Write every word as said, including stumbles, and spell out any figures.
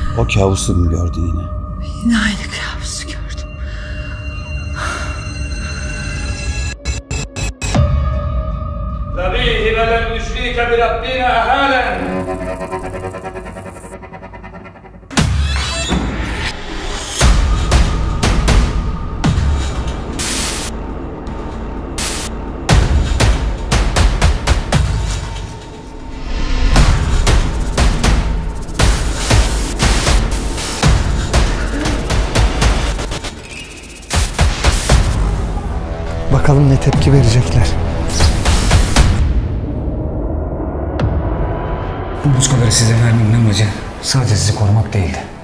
O kabusu mu gördün yine? Yine aynı kabusu gördüm. Tabihi ve lem nüşrike bi Rabbina ahalen. Bakalım ne tepki verecekler. Bu muskaları size vermemin amacı sadece sizi korumak değildi.